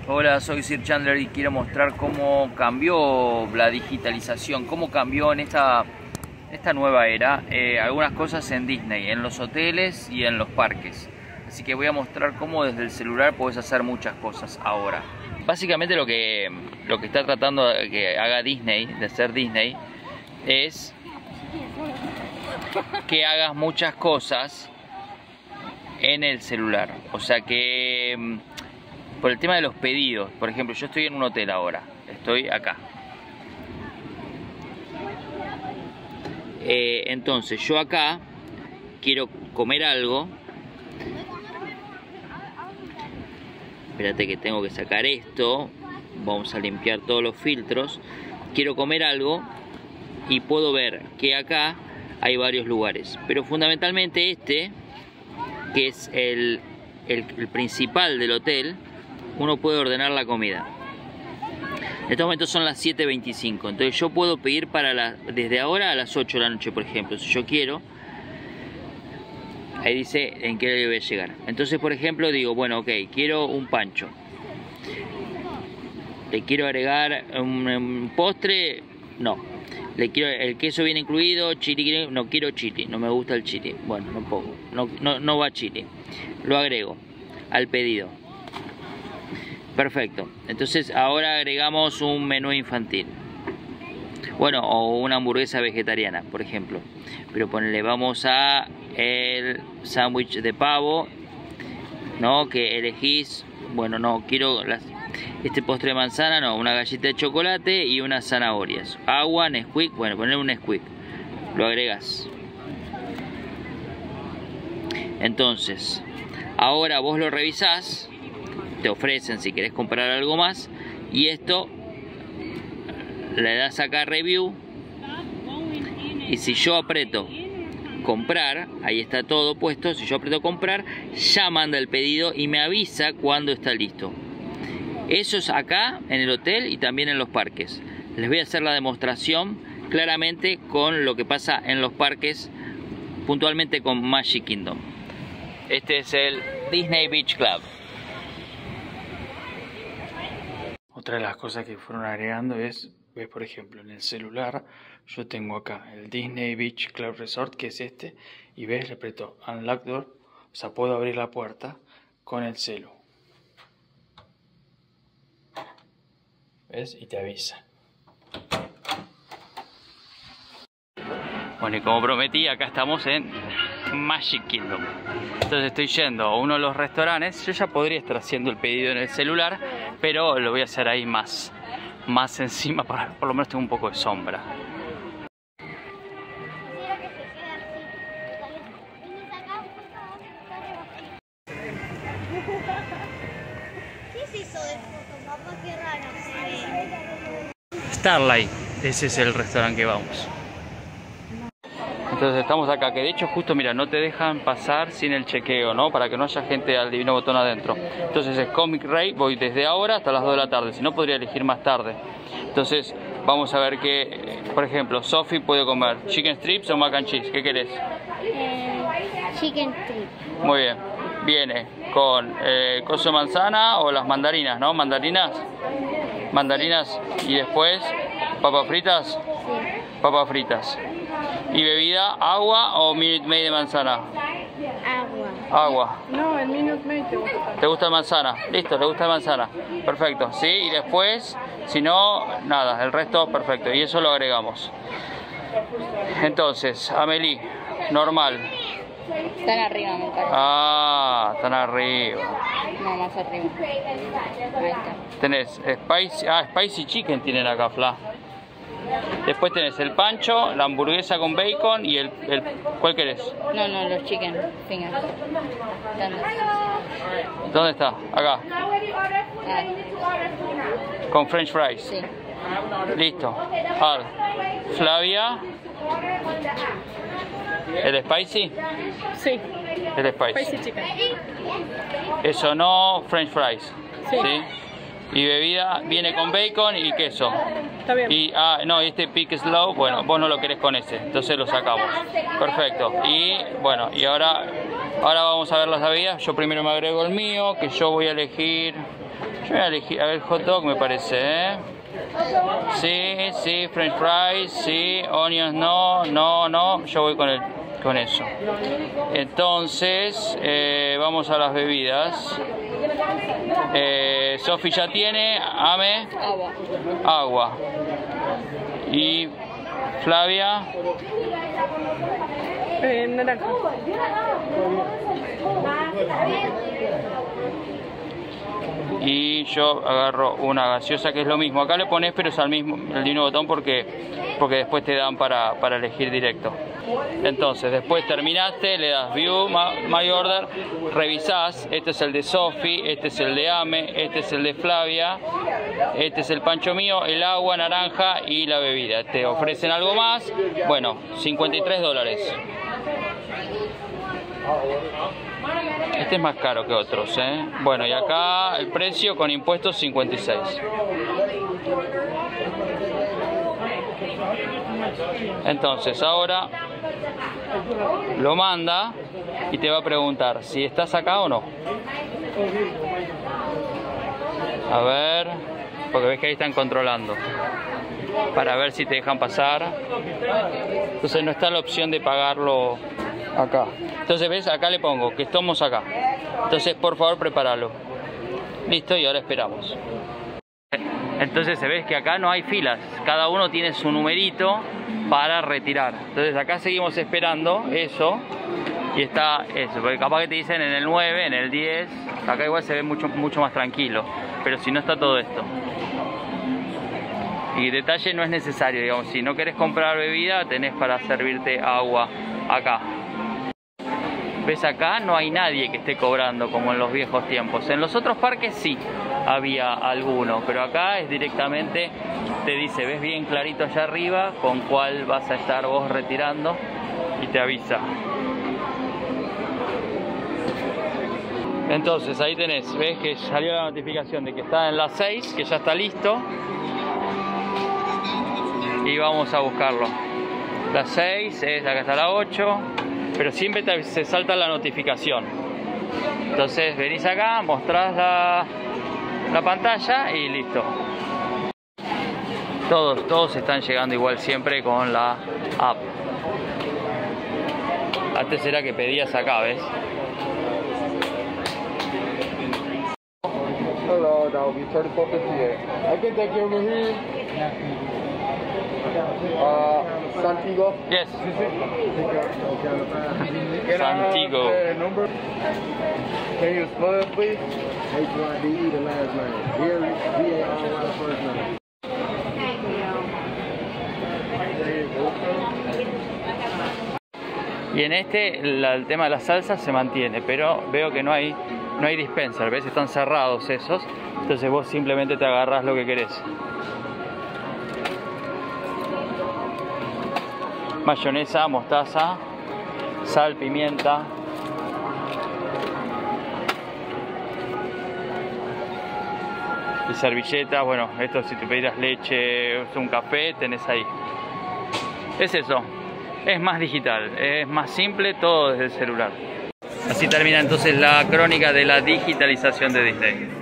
Hola, soy Sir Chandler y quiero mostrar cómo cambió la digitalización, cómo cambió en esta nueva era algunas cosas en Disney, en los hoteles y en los parques. Así que voy a mostrar cómo desde el celular puedes hacer muchas cosas ahora. Básicamente lo que está tratando de que haga Disney, de ser Disney, es que hagas muchas cosas en el celular. O sea que por el tema de los pedidos, por ejemplo, yo estoy en un hotel ahora, estoy acá. Entonces yo acá quiero comer algo. Espérate que tengo que sacar esto. Vamos a limpiar todos los filtros. Quiero comer algo y puedo ver que acá hay varios lugares, pero fundamentalmente este, que es el principal del hotel, uno puede ordenar la comida. En estos momentos son las 7:25, entonces yo puedo pedir desde ahora a las 8 de la noche, por ejemplo, si yo quiero. Ahí dice en qué hora voy a llegar. Entonces, por ejemplo, digo, bueno, ok, quiero un pancho. Le quiero agregar un postre, no. Le quiero el queso viene incluido, chili, no quiero chili, no me gusta el chili. Bueno, no va chili. Lo agrego al pedido. Perfecto. Entonces ahora agregamos un menú infantil. Bueno, o una hamburguesa vegetariana, por ejemplo. Pero ponele, vamos a el sándwich de pavo, ¿no? Que elegís, bueno, no, quiero este postre de manzana, no, una galleta de chocolate y unas zanahorias. Agua, Nesquik, bueno, poner un Nesquik. Lo agregas. Entonces, ahora vos lo revisás. Te ofrecen si querés comprar algo más y esto le das acá review y si yo aprieto comprar, ahí está todo puesto, si yo aprieto comprar ya manda el pedido y me avisa cuando está listo. Eso es acá en el hotel y también en los parques. Les voy a hacer la demostración claramente con lo que pasa en los parques, puntualmente con Magic Kingdom. Este es el Disney Beach Club. Otra de las cosas que fueron agregando es, ves, por ejemplo, en el celular yo tengo acá el Disney Beach Club Resort, que es este, y ves, le aprieto Unlock Door, o sea, puedo abrir la puerta con el celu. ¿Ves? Y te avisa. Bueno, y como prometí, acá estamos en Magic Kingdom. Entonces estoy yendo a uno de los restaurantes. Yo ya podría estar haciendo el pedido en el celular, pero lo voy a hacer ahí más encima, para por lo menos tengo un poco de sombra. ¿Qué es eso de foto, papá? Qué raro se ve. Starlight, ese es el restaurante que vamos. Entonces estamos acá, que de hecho justo, mira, no te dejan pasar sin el chequeo, ¿no? Para que no haya gente al divino botón adentro. Entonces es Comic Ray, voy desde ahora hasta las 2 de la tarde, si no podría elegir más tarde. Entonces vamos a ver que, por ejemplo, Sophie puede comer chicken strips o mac and cheese, ¿qué querés? Chicken strip. Muy bien, viene con coso de manzana o las mandarinas, ¿no? Mandarinas y después papas fritas. Sí. Papas fritas. ¿Y bebida? ¿Agua o Minute Maid de manzana? Agua. Agua. No, el Minute Maid te gusta. ¿Te gusta de manzana? Listo, le gusta de manzana. Perfecto, ¿sí? Y después, si no, nada, el resto perfecto. Y eso lo agregamos. Entonces, Amelie, normal. Están arriba, me parece. Ah, están arriba. No, más arriba. Ahí está. Tenés spicy chicken tienen acá, Fla. Después tenés el pancho, la hamburguesa con bacon y ¿cuál querés? No, los chicken fingers. ¿Dónde está? Acá. Ahí. Con french fries. Sí. Listo. Flavia. ¿El spicy? Sí. El spicy. Spicy chicken. Eso no, french fries. Sí. ¿Sí? Y bebida viene con bacon y queso. Está bien. Y no, este Pick Slow, bueno, vos no lo querés con ese, entonces lo sacamos. Perfecto. Y bueno, y ahora vamos a ver las bebidas. Yo primero me agrego el mío, que yo voy a elegir. Yo voy a elegir, a ver, hot dog me parece, ¿eh? Sí, french fries, sí, onions no, yo voy con eso. Entonces, vamos a las bebidas. Sofi ya tiene, Ame, agua. Y Flavia, Naranja. y yo agarro una gaseosa, que es lo mismo. Acá le pones, pero es el mismo botón porque después te dan para elegir directo. Entonces, después terminaste, le das View, My Order, revisás. Este es el de Sofi, este es el de Ame, este es el de Flavia, este es el pancho mío, el agua, naranja y la bebida. Te ofrecen algo más, bueno, $53. Este es más caro que otros, ¿eh? Bueno, y acá el precio con impuestos 56. Entonces ahora lo manda y te va a preguntar si estás acá o no. A ver, porque ves que ahí están controlando para ver si te dejan pasar. Entonces no está la opción de pagarlo acá. Entonces ves, acá le pongo que estamos acá. Entonces por favor prepáralo. Listo, y ahora esperamos. Entonces se ve que acá no hay filas, cada uno tiene su numerito para retirar. Entonces acá seguimos esperando eso. Y está eso, porque capaz que te dicen en el 9, en el 10. Acá igual se ve mucho más tranquilo, pero si no está todo esto. Y detalle no es necesario, digamos, si no querés comprar bebida tenés para servirte agua acá. ¿Ves? Acá no hay nadie que esté cobrando como en los viejos tiempos. En los otros parques sí había alguno, pero acá es directamente, te dice, ves bien clarito allá arriba con cuál vas a estar vos retirando y te avisa. Entonces ahí tenés, ves que salió la notificación de que está en las 6, que ya está listo. Y vamos a buscarlo. La 6, acá está la 8. Pero siempre se salta la notificación. Entonces venís acá, mostrás la pantalla y listo. Todos están llegando igual siempre con la app. Antes era que pedías acá, ¿ves? Hello, that will be 34.58. I can take you over here. Santiago. Yes. Santiago. Santiago. Can you spell it, please? H-Y-D-E, the last name. Here, V-A-R-Y, the first name. Y en este el tema de la salsa se mantiene, pero veo que no hay dispenser, ¿ves? Están cerrados esos, entonces vos simplemente te agarrás lo que querés. Mayonesa, mostaza, sal, pimienta. Y servilletas, bueno, esto si te pedieras leche, un café, tenés ahí. Es eso, es más digital, es más simple, todo desde el celular. Así termina entonces la crónica de la digitalización de Disney.